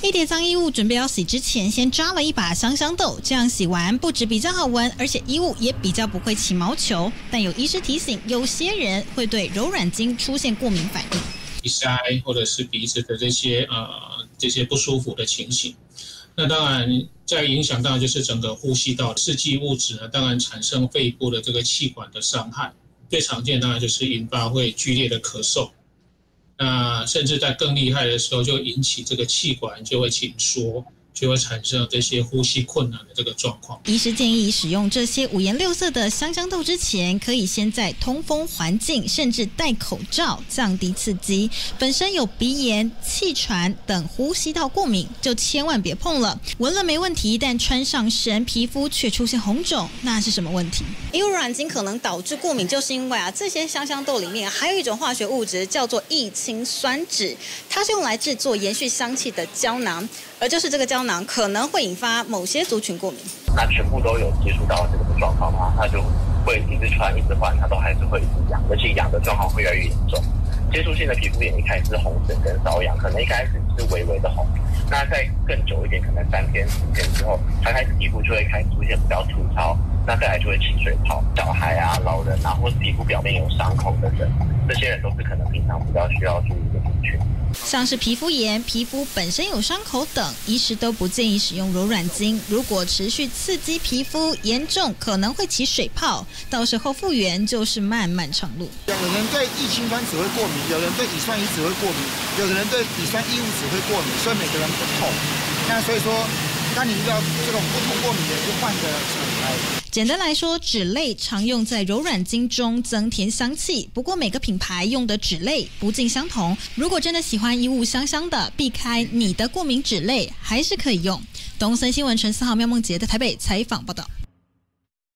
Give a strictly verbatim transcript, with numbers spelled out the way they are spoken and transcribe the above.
一叠脏衣物准备要洗之前，先抓了一把香香豆，这样洗完不止比较好闻，而且衣物也比较不会起毛球。但有医师提醒，有些人会对柔软巾出现过敏反应， 鼻塞或者是鼻子的这些呃这些不舒服的情形。那当然，在影响当然就是整个呼吸道试剂物质呢，当然产生肺部的这个气管的伤害。最常见当然就是引发会剧烈的咳嗽，那甚至在更厉害的时候，就引起这个气管就会紧缩，就会产生这些呼吸困难的这个状况。 医师建议使用这些五颜六色的香香豆之前，可以先在通风环境，甚至戴口罩，降低刺激。本身有鼻炎、气喘等呼吸道过敏，就千万别碰了。闻了没问题，但穿上身，皮肤却出现红肿，那是什么问题？因为柔软巾可能导致过敏，就是因为啊，这些香香豆里面还有一种化学物质叫做异氰酸酯，它是用来制作延续香气的胶囊，而就是这个胶囊可能会引发某些族群过敏。 那全部都有接触到这个的状况的话，它就会一直穿一直换，它都还是会一直痒，而且痒的状况会越来越严重。接触性的皮肤炎一开始是红疹跟瘙痒，可能一开始是微微的红，那再更久一点，可能三天四天之后，它开始皮肤就会开始出现比较粗糙，那再来就会起水泡。小孩啊、老人啊，或是皮肤表面有伤口的人，这些人都是可能平常比较需要注意的族群。 像是皮肤炎、皮肤本身有伤口等，医师都不建议使用柔软巾。如果持续刺激皮肤，严重可能会起水泡，到时候复原就是漫漫长路。 有人对异氰酸酯会过敏，有人对乙酸乙酯会过敏，有的人对乙酸异物酯会过敏，所以每个人不同。那所以说，当你遇到这种不同过敏的人，就换个厂牌。 简单来说，酯类常用在柔软巾中增添香气，不过每个品牌用的酯类不尽相同。如果真的喜欢衣物香香的，避开你的过敏酯类还是可以用。东森新闻陈思豪、妙梦杰在台北采访报道。